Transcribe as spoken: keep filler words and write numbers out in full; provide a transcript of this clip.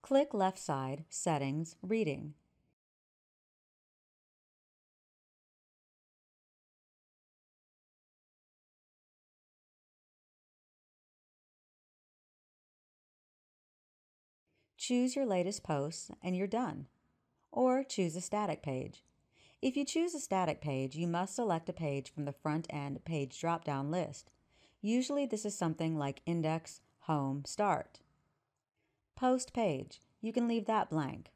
Click left side, Settings, Reading. Choose your latest posts and you're done. Or choose a static page. If you choose a static page, you must select a page from the front-end page drop-down list. Usually this is something like Index, Home, Start. Post page. You can leave that blank.